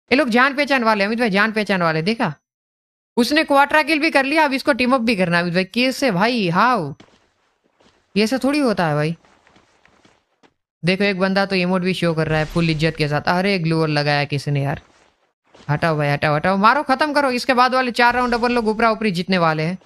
ये लोग जान पहचान वाले अमित भाई, जान पहचान वाले। देखा उसने क्वार्टर किल भी कर लिया, अब इसको टीम अप भी करना है अमित भाई। कैसे भाई, हाउ, ये ऐसा थोड़ी होता है भाई। देखो एक बंदा तो इमोट भी शो कर रहा है फुल इज्जत के साथ। अरे ग्लूअर लगाया किसी ने यार। हटाओ भाई, हटाओ हटाओ, मारो, खत्म करो। इसके बाद वाले 4 राउंड अपन लोग ऊपरा ऊपरी जीतने वाले हैं।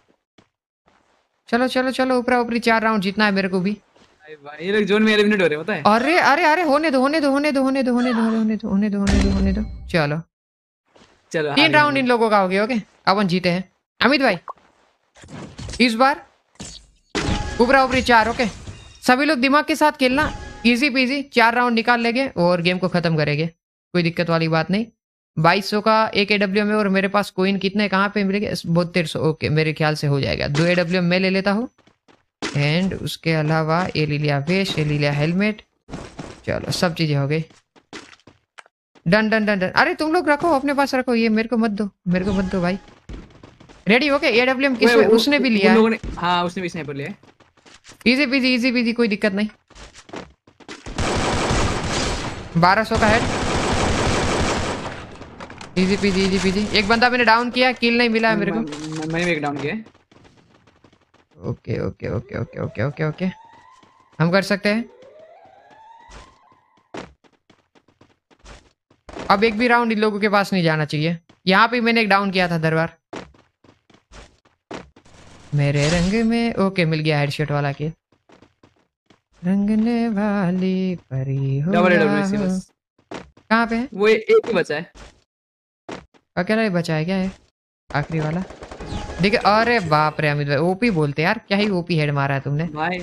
चलो चलो चलो, ऊपरा ऊपरी 4 राउंड जीतना है मेरे को भी। भाई ये लोग जोन में एलिमिनेट हो रहे हैं, पता है। अरे अरे अरे, होने दो होने दो होने दो होने दो होने दो होने दो होने दो होने दो होने दो। चलो चलो 3 राउंड इन लोगों का हो गया। ओके अपन जीते हैं अमित भाई इस बार ऊपरा ऊपरी 4। ओके सभी लोग दिमाग के साथ खेलना, इजी पीजी 4 राउंड निकाल लेंगे और गेम को खत्म करेंगे, कोई दिक्कत वाली बात नहीं। 2200 का एक AWM में, और मेरे पास कोइन कितने कहाँ पे मिलेंगे, 7200। ओके मेरे ख्याल से हो जाएगा। 2 AWM मैं ले लेता हूँ, एंड उसके अलावा ये ले लिया वेस्ट, ये ले लिया हेलमेट। चलो सब चीजें हो गई, डन डन डन डन। अरे तुम लोग रखो अपने पास रखो, ये मेरे को मत दो, मेरे को मत दो भाई। Ready okay. AWM किसने, उसने भी लिया है। हाँ उसने भी स्नाइपर लिया है। इजी पीजी कोई दिक्कत नहीं। 1200 का हेड, इजी पीजी। एक बंदा मैंने डाउन किया, किल नहीं मिला है मेरे को। मैंने भी एक डाउन किया है। Okay okay okay okay okay okay okay, हम कर सकते हैं। अब एक भी राउंड इन लोगों के पास नहीं जाना चाहिए। यहाँ पे मैंने एक डाउन किया था दरबार मेरे रंग में। ओके मिल गया हेडशॉट वाला किल। रंगने वाली परी हो डबल AWM बस। कहाँ पे है? वो एक ही बचा है, अकेला ही बचा है क्या है आखिरी वाला? देखिए, अरे बाप रे अमित भाई, ओपी बोलते यार, क्या ही ओपी हेड मारा है तुमने भाई।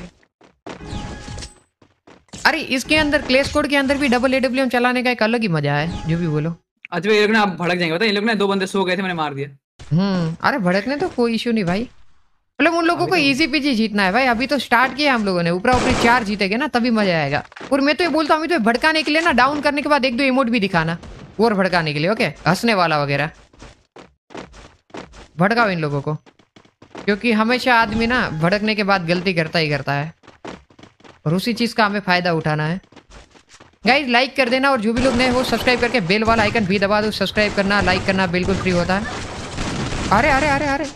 अरे इसके अंदर क्लेश कोड के अंदर भी डबल AWM चलाने का एक अलग ही मजा है, जो भी बोलो। अच्छा ये लोग ना आप भड़क जाएंगे, पता है। ये लोग ना 2 बंदे सो गए थे, मैंने मार दिया। अरे भड़कने तो कोई इशू नहीं भाई, मतलब उन लोगों को इजी पीजी जीतना है भाई। अभी तो स्टार्ट किया हम लोगों ने, ऊपरा ऊपरी 4 जीतेंगे ना तभी मजा आएगा। और मैं तो ये बोलता हूँ, तो भड़काने के लिए ना, डाउन करने के बाद 1-2 इमोट भी दिखाना, और भड़काने के लिए। ओके हंसने वाला वगैरह भड़काओ इन लोगों को, क्योंकि हमेशा आदमी ना भड़कने के बाद गलती करता ही करता है, और उसी चीज का हमें फायदा उठाना है। गाइस लाइक कर देना, और जो भी लोग नए हो सब्सक्राइब करके बेल वाला आइकन भी दबा दो। सब्सक्राइब करना, लाइक करना बिल्कुल फ्री होता है। अरे अरे अरे अरे,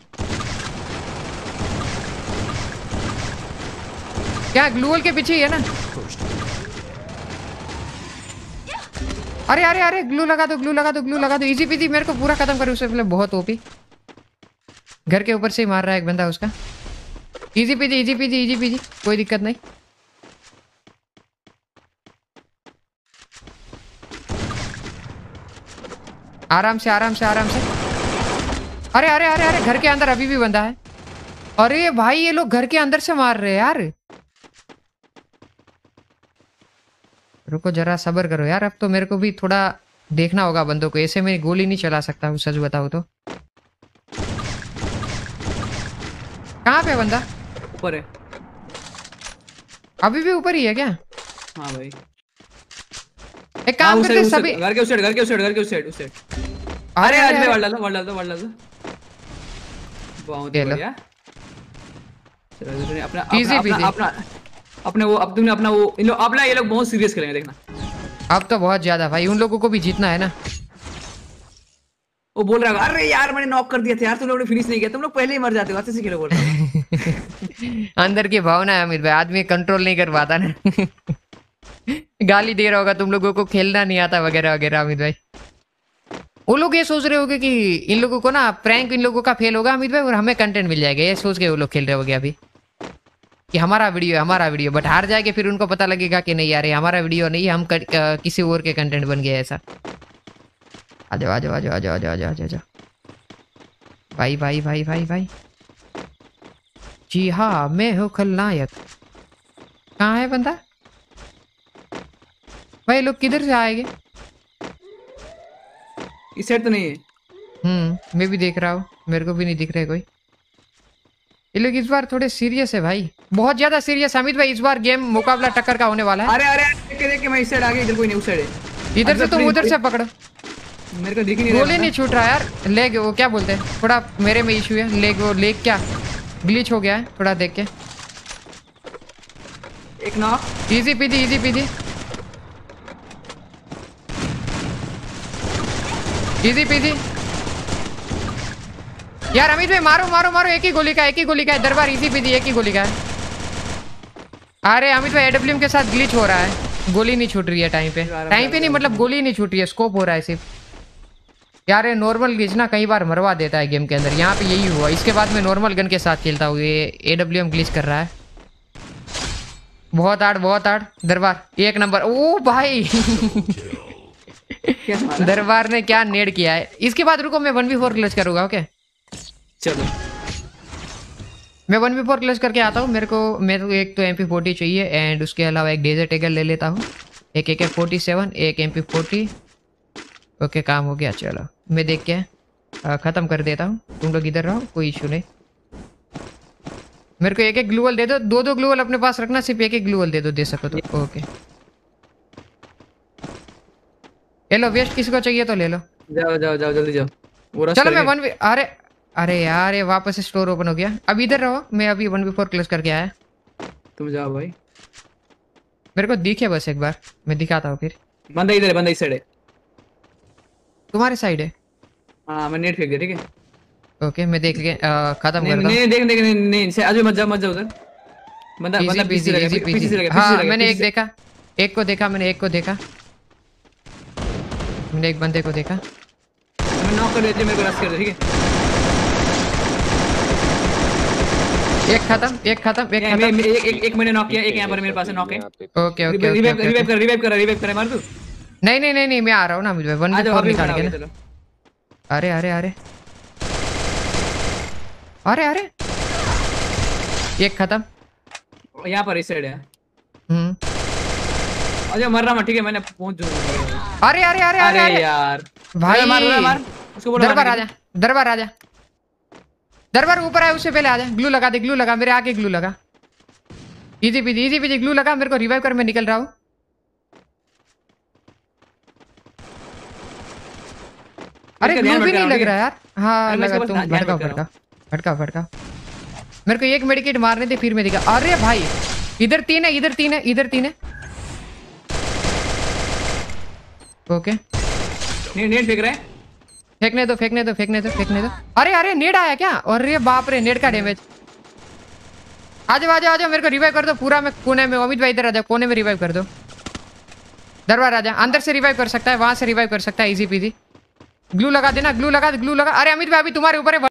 क्या ग्लूअल के पीछे ही है ना? अरे अरे अरे, ग्लू लगा दो, ग्लू लगा दो, ग्लू लगा दो। इजी पीजी मेरे को पूरा खत्म करो उससे पहले। बहुत ओपी, घर के ऊपर से ही मार रहा है एक बंदा उसका। इजी पीजी कोई दिक्कत नहीं। आराम से आराम से आराम से। अरे अरे अरे अरे, घर के अंदर अभी भी बंदा है। अरे भाई ये लोग घर के अंदर से मार रहे हैं यार। रुको जरा सब्र करो यार, अब तो मेरे को भी थोड़ा देखना होगा बंदों को। ऐसे मैं गोली नहीं चला सकता हूँ, सच बताओ तो। कहाँ पे बंदा? ऊपर है। अभी भी ऊपर ही है क्या? हाँ भाई। एक काम करते सभी, घर के उस साइड। अरे आज मैं वर्ल्ड डाल दो। बहुत बढ़िया। चलो अपने वो, अब तुमने अपना वो, इन लोग अपना, ये लोग बहुत सीरियस करेंगे देखना। अब तो बहुत ज्यादा भाई, उन लोगों को भी जीतना है ना। वो बोल रहा है अरे यार मैंने नॉक कर दिया था यार, तुम लोगों ने फिनिश नहीं किया, तुम लोग पहले ही मर जाते हो, अच्छे से खेलो बोल रहा। अंदर की भावना है अमित भाई, आदमी कंट्रोल नहीं कर पाता ना। गाली दे रहा होगा तुम लोगों को, खेलना नहीं आता वगैरह वगैरह अमित भाई। वो लोग ये सोच रहे होंगे कि इन लोगों को ना प्रैंक इन लोगों का फेल होगा अमित भाई, और हमें कंटेंट मिल जाएगा, ये सोच के वो लोग खेल रहे होंगे अभी कि हमारा वीडियो। बट हार जाएगा फिर उनको पता लगेगा कि नहीं यार हमारा वीडियो नहीं, हम किसी और के कंटेंट बन गया ऐसा। आ जाओ आ जाओ आ जाओ आ जाओ आ जाओ आ जाओ भाई भाई भाई भाई भाई। जी हाँ मैं हूँ खलनायक। कहाँ है बंदा भाई? लोग किधर से आएंगे? इस साइड तो नहीं है। मैं भी देख रहा हूँ, मेरे को भी नहीं दिख रहा है कोई। ये लोग इस बार थोड़े सीरियस है भाई, बहुत ज्यादा सीरियस। अमित भाई इस बार गेम मुकाबला टक्कर का होने वाला है। अरे अरे देख के मैं इस साइड आ गया, इधर कोई नहीं, उस साइड है। इधर से तुम उधर से पकड़ो, मेरे को दिख ही नहीं रहा। गोली नहीं छूट रहा यार। लेग वो क्या बोलते हैं, थोड़ा मेरे में इशू है। लेग क्या ग्लिच हो गया है थोड़ा, देख के। एक knock. Easy peasy. Easy peasy. यार अमित भाई मारो मारो मारो, एक ही गोली का है दरबार, इजी पीजी एक ही गोली का है। अरे अमित भाई एडब्ल्यूएम के साथ ग्लिच हो रहा है, गोली नहीं छूट रही है टाइम पे नहीं, मतलब गोली नहीं छूट रही है, स्कोप हो रहा है सिर्फ। यार ये नॉर्मल ग्लिच ना कई बार मरवा देता है गेम के अंदर, यहाँ पे यही हुआ। इसके बाद मैं नॉर्मल गन के साथ खेलता हूँ, ये एडब्ल्यूएम ग्लिच कर रहा है। बहुत आड़ दरबार एक नंबर। ओ भाई दरबार ने क्या नेड किया है। इसके बाद रुको मैं 1v4 क्लच करूंगा। ओके चलो मैं 1v4 क्लच करके आता हूँ। मेरे को एक तो MP40 चाहिए एंड उसके अलावा एक डेजर्ट ईगल ले लेता हूँ, एक AK-47, एक MP40। ओके काम हो गया। चलो मैं देख के ख़त्म कर देता हूँ, तुम लोग इधर रहो, कोई इशू नहीं। मेरे को एक ग्लूवल दे दो, दो ग्लूवल अपने पास रखना, सिर्फ एक ग्लूवल दे दो, दे सको तो। ओके ले लो, वेस्ट किसी को चाहिए तो ले लो। जाओ जाओ जाओ जल्दी जाओ। चलो मैं 1v, अरे यार ये वापस स्टोर ओपन हो गया। अब इधर रहो, मैं अभी 1v4 क्लोज करके आया। तुम जाओ भाई, मेरे को दिखे बस एक बार, मैं दिखाता हूँ फिर। बंदा इधर है, बंदा इस साइड है, तुम्हारे साइड है। हाँ मैं नेट फेंक दिया, ठीक है। ओके मैं देख के खत्म कर दूं। नहीं देख देख नहीं आजू मत जाओ उधर। बंदा पीछे लगा। हाँ मैंने एक देखा, एक को देखा मैंने, एक को देखा मैंने, एक बंदे को देखा। मैं नॉक कर देती, मेरे को रश कर दे, ठीक है। एक खत्म एक मैंने नॉक किया, एक यहाँ पर मेरे पास नॉक है। ओके ओके रिवाइव कर मार तू। नहीं मैं आ रहा हूँ ना, मुझे 1v4 निकाल के ना। अरे एक खत्म, यहाँ पर इस साइड है। अच्छा मर रहा मैं, ठीक है मैंने पहुंच जाऊंगा। अरे यार भाई मार उसको बोलो। दरबार आजा, दरबार ऊपर आया, उससे पहले आजा। ग्लू लगा दे, ग्लू लगा, मेरे आगे ग्लू लगा। इजी पीजी ग्लू लगा, मेरे को रिवाइव कर, मैं निकल रहा हूँ। अरे ग्लू भी नहीं लग रहा यार। हाँ लगा, तुम भटका। मेरे को एक मेडिकेट मारने थे फिर मैं दिखा। अरे भाई इधर तीन है। ओके नेट फेंक रहा है, फेंकने दो। अरे नेड आया क्या? अरे बाप रे, नेड का डैमेज। आ जाओ, मेरे को रिवाइव कर दो पूरा। मैं कोने में, अमित भाई इधर आ जाओ, कोने में रिवाइव कर दो। दरबार आजा, अंदर से रिवाइव कर सकता है, वहां से रिवाइव कर सकता है, इजी पीजी। ग्लू लगा देना, ग्लू लगा। अरे अमित भाई अभी तुम्हारे ऊपर है।